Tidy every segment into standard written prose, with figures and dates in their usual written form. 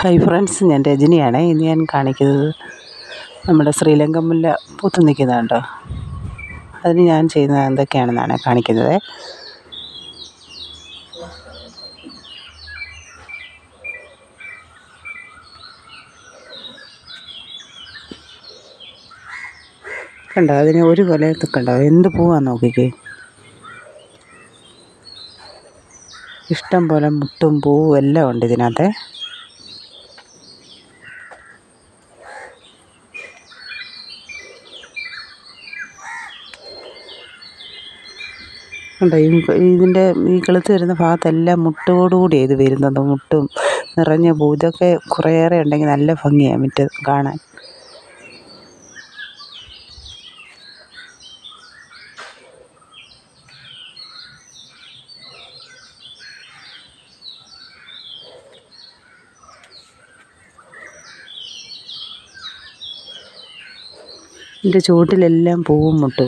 Hi friends, ഞാൻ രജനിയാണ്. ഇന്ന് ഞാൻ കാണിക്കുന്നത് നമ്മുടെ ശ്രീലങ്കൻ മുല്ല പൂത്ത് നിൽക്കുന്നത് കണ്ടോ. അതിന് ഞാൻ ചെയ്യുന്നത് എന്തൊക്കെയാണെന്നാണ് കാണിക്കുന്നത്. കണ്ടോ, അതിന് ഒരു കൊലയൊക്കെ കണ്ടോ, എന്ത് പൂവാന്ന് നോക്കിക്കേ. ഇഷ്ടം പോലെ മുട്ടും പൂവും എല്ലാം ഉണ്ട് ഇതിനകത്ത്. കണ്ടോ, ഇതിൻ്റെ ഈ കിളുത്ത് വരുന്ന ഭാഗത്തെല്ലാം മുട്ടോടുകൂടി ഇത് വരുന്നത്. മുട്ടും നിറഞ്ഞ പൂ, ഇതൊക്കെ കുറേയേറെ ഉണ്ടെങ്കിൽ നല്ല ഭംഗിയാണ് മുറ്റത്ത് കാണാൻ. ഇതിൻ്റെ ചുവട്ടിലെല്ലാം പൂവും മുട്ടും.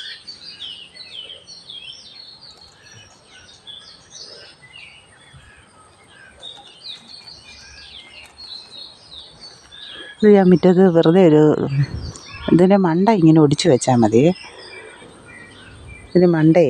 ഇത് ഞാൻ മുറ്റത്ത് വെറുതെ ഇതിൻ്റെ മണ്ട ഇങ്ങനെ ഒടിച്ചു വെച്ചാൽ മതി. ഇതിൻ്റെ മണ്ടയെ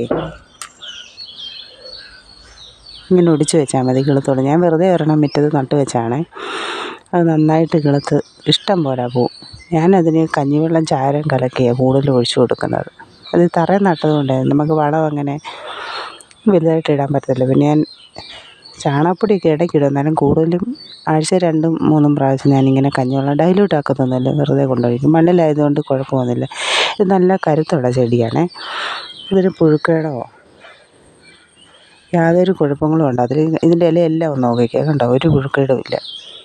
ഇങ്ങനെ ഒടിച്ചു വെച്ചാൽ മതി, കിളുത്തോളം. ഞാൻ വെറുതെ ഒരെണ്ണം മുറ്റത്ത് നട്ട് വെച്ചാണ്. അത് നന്നായിട്ട് കിളുത്ത് ഇഷ്ടം പോലെ പോവും. ഞാനതിന് കഞ്ഞിവെള്ളം ചാരം കലക്കിയാണ് കൂടുതൽ ഒഴിച്ചു കൊടുക്കുന്നത്. അത് തറയിൽ നട്ടതുകൊണ്ട് നമുക്ക് വളം അങ്ങനെ വലുതായിട്ട് ഇടാൻ പറ്റത്തില്ല. പിന്നെ ഞാൻ ചാണകപ്പൊടിയൊക്കെ ഇടയ്ക്കിടും, എന്നാലും കൂടുതലും ആഴ്ച 2-3 പ്രാവശ്യം ഞാനിങ്ങനെ കഞ്ഞിവെള്ളം ഡൈല്യൂട്ട് ആക്കുന്നൊന്നുമില്ല, വെറുതെ കൊണ്ടൊഴിക്കും. മണ്ണിലായതുകൊണ്ട് കുഴപ്പമൊന്നുമില്ല. ഇത് നല്ല കരുത്തുള്ള ചെടിയാണ്. ഇതിന് പുഴുക്കേടോ യാതൊരു കുഴപ്പങ്ങളും ഉണ്ട് അതിൽ. ഇതിൻ്റെ ഇലയെല്ലാം ഒന്ന് നോക്കിക്കുക, കണ്ടോ, ഒരു പുഴുക്കേടും ഇല്ല.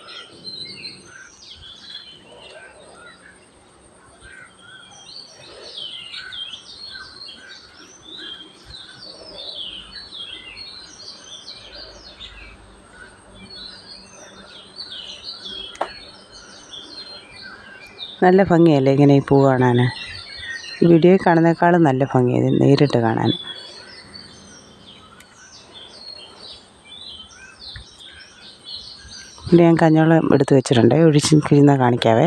നല്ല ഭംഗിയല്ലേ ഇങ്ങനെ ഈ പൂ കാണാൻ. ഈ വീഡിയോയിൽ കാണുന്നേക്കാളും നല്ല ഭംഗിയാണ് നേരിട്ട് കാണാൻ. പിന്നെ ഞാൻ കഞ്ഞിവെള്ളം എടുത്ത് വെച്ചിട്ടുണ്ട്, ഒഴിച്ച് കിഴുന്ന കാണിക്കാവേ.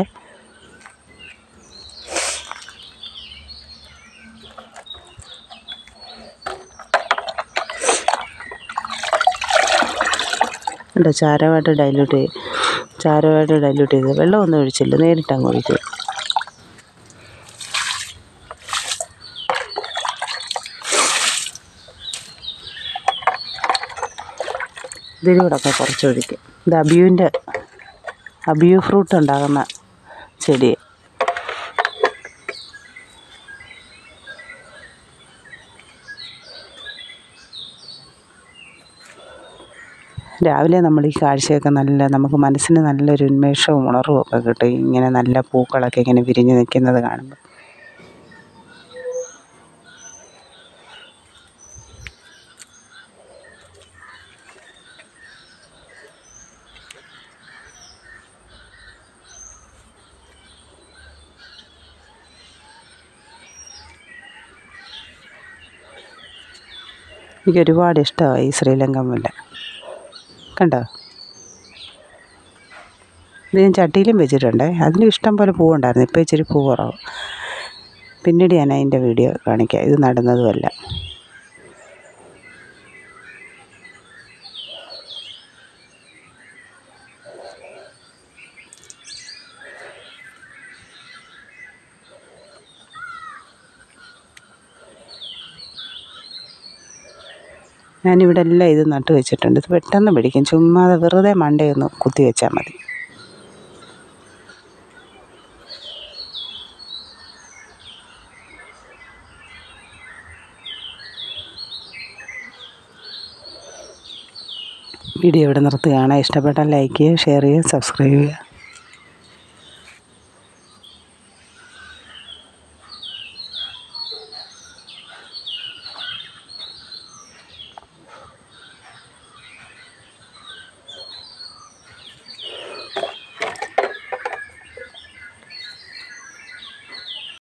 ഉണ്ടോ, ചാരമായിട്ട് ഡൈല്യൂട്ട് ചെയ്ത് വെള്ളമൊന്നും ഒഴിച്ചില്ല, നേരിട്ടങ്ങ് ഒഴിക്കുക. ഇതിലൂടെയൊക്കെ കുറച്ചൊഴിക്കുക. ഇത് അബിയു ഫ്രൂട്ട് ഉണ്ടാകുന്ന ചെടി. രാവിലെ നമ്മൾ ഈ കാഴ്ചയൊക്കെ നമുക്ക് മനസ്സിന് നല്ലൊരു ഉന്മേഷവും ഉണർവും ഒക്കെ കിട്ടും. ഇങ്ങനെ നല്ല പൂക്കളൊക്കെ ഇങ്ങനെ വിരിഞ്ഞ് നിൽക്കുന്നത് കാണുമ്പോൾ. എനിക്ക് ഒരുപാട് ഇഷ്ടമായി ഈ ശ്രീലങ്കൻ മുല്ല. കണ്ടോ, ഇത് ഞാൻ ചട്ടിയിലും വെച്ചിട്ടുണ്ട്. അതിലും ഇഷ്ടം പോലെ പൂവുണ്ടായിരുന്നു. ഇപ്പോൾ ഇച്ചിരി പൂ കുറവ്. പിന്നീട് ഞാൻ അതിൻ്റെ വീഡിയോ കാണിക്കാം. ഇത് നടുന്നതുമല്ല. ഞാനിവിടെ എല്ലാം ഇത് നട്ട് വെച്ചിട്ടുണ്ട്. ഇത് പെട്ടെന്ന് പിടിക്കും, ചുമ്മാതെ വെറുതെ മണ്ടയൊന്ന് കുത്തി വെച്ചാൽ മതി. വീഡിയോ ഇവിടെ നിർത്തുകയാണ്. ഇഷ്ടപ്പെട്ടാൽ ലൈക്ക് ചെയ്യുക, ഷെയർ ചെയ്യുക, സബ്സ്ക്രൈബ് ചെയ്യുക.